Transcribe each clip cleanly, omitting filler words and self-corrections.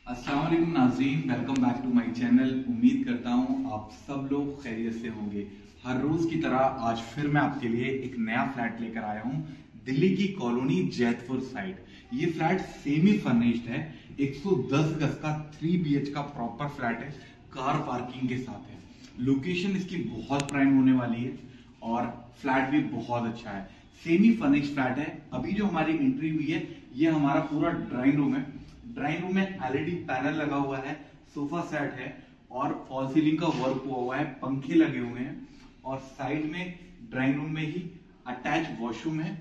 अस्सलाम वालेकुम नाज़रीन, welcome back to my channel. उम्मीद करता हूँ आप सब लोग खैरियत से होंगे। हर रोज की तरह आज फिर मैं आपके लिए एक नया फ्लैट लेकर आया हूँ दिल्ली की कॉलोनी जैतपुर साइड। ये फ्लैट सेमी फर्निश्ड है, 110 गज का 3 BH का प्रॉपर फ्लैट है, कार पार्किंग के साथ है। लोकेशन इसकी बहुत प्राइम होने वाली है और फ्लैट भी बहुत अच्छा है। सेमी फर्निश्ड फ्लैट है। अभी जो हमारी एंट्री हुई है ये हमारा पूरा ड्राइंग रूम है। ड्राइंग रूम में LED पैनल लगा हुआ है, सोफा सेट है और फॉल सीलिंग का वर्क हुआ है, पंखे लगे हुए हैं और साइड में ड्राइंग रूम में ही अटैच वॉशरूम है।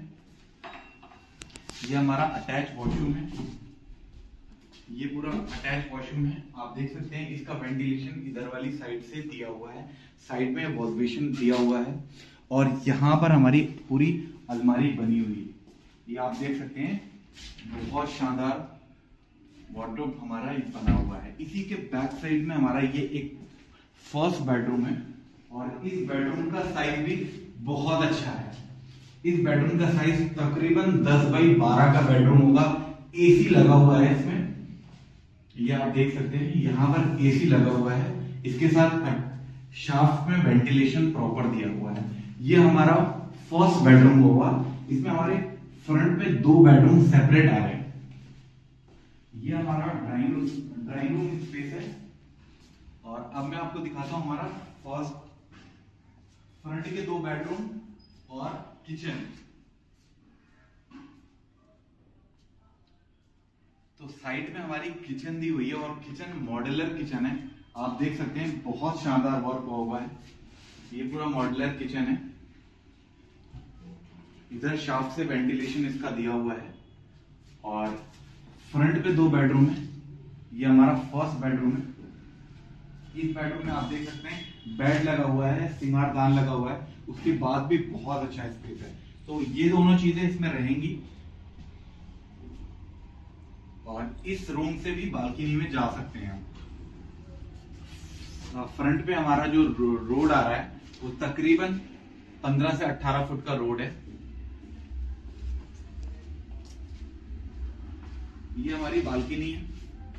ये हमारा अटैच वॉशरूम है, ये पूरा अटैच वॉशरूम है। आप देख सकते हैं इसका वेंटिलेशन इधर वाली साइड से दिया हुआ है, साइड में वॉश बेसिन दिया हुआ है और यहाँ पर हमारी पूरी अलमारी बनी हुई है। ये आप देख सकते हैं, बहुत शानदार वार्डरोब हमारा बना हुआ है। इसी के बैक साइड में हमारा ये एक फर्स्ट बेडरूम है और इस बेडरूम का साइज भी बहुत अच्छा है। इस बेडरूम का साइज तकरीबन 10x12 का बेडरूम होगा। AC लगा हुआ है इसमें, ये आप देख सकते हैं, यहाँ पर AC लगा हुआ है। इसके साथ शाफ्ट में वेंटिलेशन प्रॉपर दिया हुआ है। ये हमारा फर्स्ट बेडरूम होगा। इसमें हमारे फ्रंट पे 2 बेडरूम सेपरेट आ रहे हैं। ये हमारा ड्राइंग रूम स्पेस है और अब मैं आपको दिखाता हूं हमारा फ्रंट के 2 बेडरूम और किचन। तो साइड में हमारी किचन दी हुई है और किचन मॉड्यूलर किचन है। आप देख सकते हैं बहुत शानदार वर्क हुआ है। ये पूरा मॉड्यूलर किचन है। इधर शाफ्ट से वेंटिलेशन इसका दिया हुआ है और फ्रंट पे 2 बेडरूम है। ये हमारा फर्स्ट बेडरूम है। इस बेडरूम में आप देख सकते हैं बेड लगा हुआ है, सिंगारदान लगा हुआ है, उसके बाद भी बहुत अच्छा स्पेस है। तो ये दोनों चीजें इसमें रहेंगी और इस रूम से भी बालकनी में जा सकते हैं हम। फ्रंट पे हमारा जो रोड आ रहा है वो तकरीबन 15 से 18 फुट का रोड है। ये हमारी बालकनी है।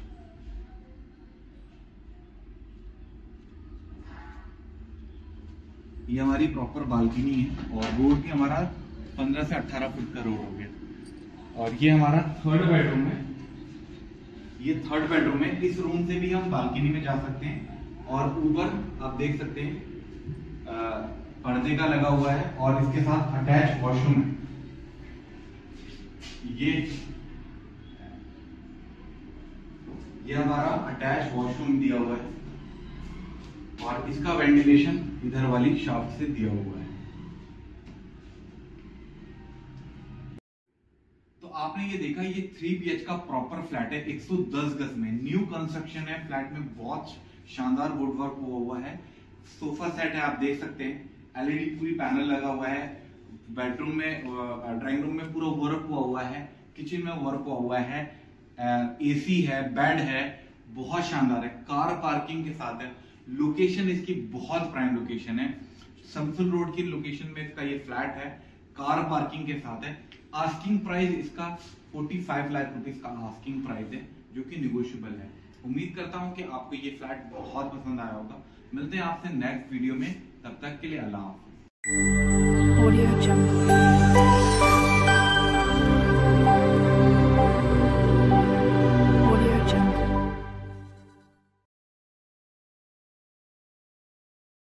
ये हमारी प्रॉपर बालकनी है और रोड भी हमारा 15 से 18 फुट का रोड हो गया। और ये हमारा थर्ड बेडरूम है। ये थर्ड बेडरूम है। इस रूम से भी हम बालकनी में जा सकते हैं और ऊपर आप देख सकते हैं पर्दे का लगा हुआ है और इसके साथ अटैच वॉशरूम है। ये हमारा अटैच वॉशरूम दिया हुआ है और इसका वेंटिलेशन इधर वाली शाफ्ट से दिया हुआ है। तो आपने ये देखा, ये 3 BH का प्रॉपर फ्लैट है, 110 गज में न्यू कंस्ट्रक्शन है। फ्लैट में बहुत शानदार वुड वर्क हुआ है। सोफा सेट है, आप देख सकते हैं, LED पूरी पैनल लगा हुआ है। बेडरूम में ड्राइंग रूम में पूरा वर्क हुआ है, किचन में वर्क हुआ है, AC है, बेड है, बहुत शानदार है, कार पार्किंग के साथ है। लोकेशन इसकी बहुत प्राइम लोकेशन है, शमसुल रोड की लोकेशन में इसका ये फ्लैट है, कार पार्किंग के साथ है। आस्किंग प्राइस इसका 45 लाख रुपीज का आस्किंग प्राइस है, जो कि निगोशिएबल है। उम्मीद करता हूं कि आपको ये फ्लैट बहुत पसंद आया होगा। मिलते हैं आपसे नेक्स्ट वीडियो में, तब तक के लिए अल्लाह हाफिज।